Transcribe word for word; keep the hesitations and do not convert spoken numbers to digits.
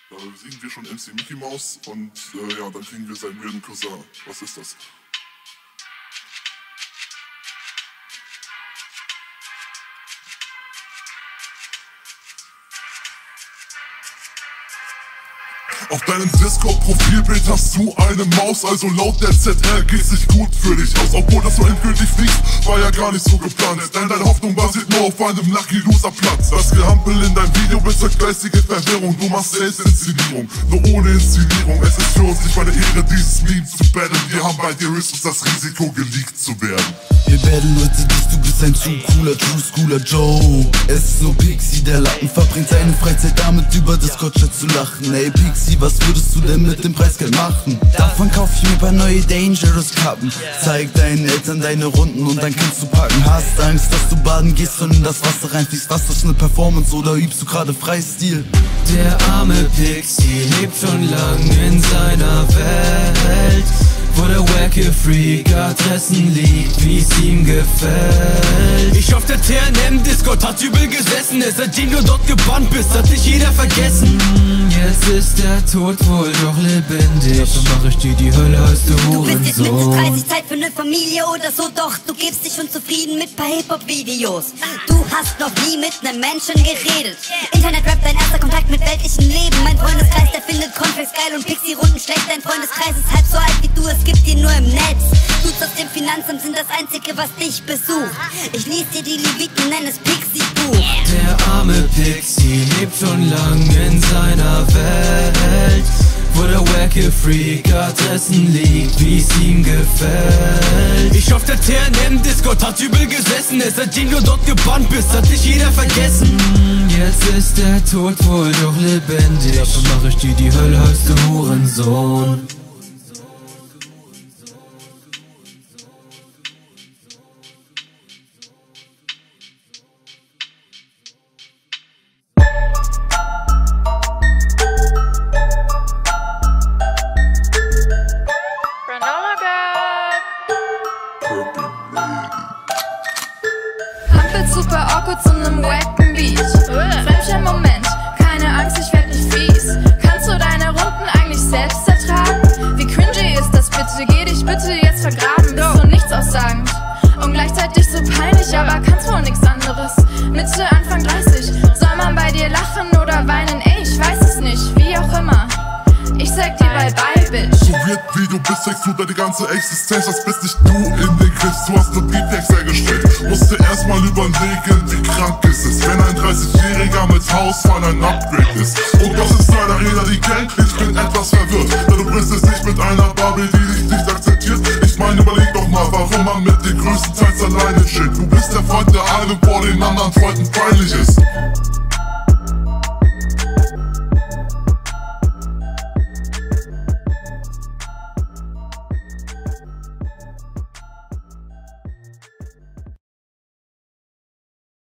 Da besiegen wir schon M C Mickey Mouse und äh, ja, dann kriegen wir seinen weirden Cousin. Was ist das? Auf deinem Discord-Profilbild hast du eine Maus, also laut der Z R geht's nicht gut für dich aus. Obwohl das so endgültig fliegt, war ja gar nicht so geplant. Denn deine Hoffnung basiert nur auf einem Lucky Loser Platz. Das Gehampel in deinem Video bezeugt geistige Verwirrung. Du machst Selbstinszenierung, nur ohne Inszenierung. Es ist für uns nicht meine Ehre, dieses Meme zu battlen. Wir haben bei dir höchstens das Risiko, geleakt zu werden. Wir battlen Leute dich, du bist ein zu cooler, true schooler Joe. Es ist nur Pixie, der Lappen verbringt seine Freizeit damit, über Discord-Chat zu lachen. Ey Pixie, was würdest du denn mit dem Preisgeld machen? Davon kauf ich mir ein paar neue Dangerous Kappen. Zeig deinen Eltern deine Runden und dann kannst du packen. Hast Angst, dass du baden gehst und in das Wasser reinfließt. Was ist eine Performance oder übst du gerade Freistil? Der arme Pixie lebt schon lang in seiner Welt, wo der wacke Freak Adressen liegt, wie's ihm gefällt. Ich hoffe, der T N M-Discord hat übel gesessen. Es seitdem du dort gebannt bist, hat dich jeder vergessen. Jetzt ist der Tod wohl noch lebendig, dann mach ich dir die Hölle als du Hurensohn. Du bist jetzt Mitte dreißig, Zeit für ne Familie oder so. Doch, du gibst dich schon zufrieden mit paar Hip-Hop-Videos. Du hast noch nie mit nem Menschen geredet. Internet-Rap, dein erster Kontakt mit weltlichem Leben. Mein Freundeskreis, der findet Cornflakes geil und Pixie-Runden schlecht. Dein Freundeskreis ist halb so alt wie du, es gibt ihn nur im Netz. Dudes aus dem Finanzamt sind das Einzige, was dich besucht. Ich lies dir die Leviten, nenn es Pixie-Buch. Der arme Pixie lebt schon lang in seiner Welt, wo der wacke Freak Adressen liegt, wie's ihm gefällt. Ich hoffe, der T N M-Discord hat übel gesessen. Es seitdem du dort gebannt bist, hat dich jeder vergessen. Jetzt ist der Tod wohl doch lebendig, dann mach ich dir die Hölle als du Hurensohn. Hampelt super awkward zu nem wacken Beat. Fremdschein Moment, keine Angst, ich werd nicht fies. Kannst du deine Runden eigentlich selbst ertragen? Wie cringy ist das bitte? Geh dich bitte jetzt vergraben, bist du nichts aussagend und gleichzeitig so peinlich, aber kannst wohl nix anderes. Mitte, Anfang dreißig, soll man bei dir lachen oder weinen? Ey, ich weiß es nicht, wie auch immer. Ich sag dir bye bye, bitch. So weird wie du bist, zeigst du deine ganze Existenz. Das bist nicht du in den Griff, du hast nur Beattext hergestellt. Musst dir erstmal überlegen, wie krank ist es, wenn ein dreißigjähriger mit Hausfall ein Upgrade ist. Und das ist leider jeder die Gang, ich bin etwas verwirrt, denn du bist es nicht mit einer Barbie, die dich nicht akzeptiert. Ich meine, überleg doch mal, warum man mit dir größtenteils alleine chillt. Du bist der Freund, der einem vor den anderen Freunden peinlich ist.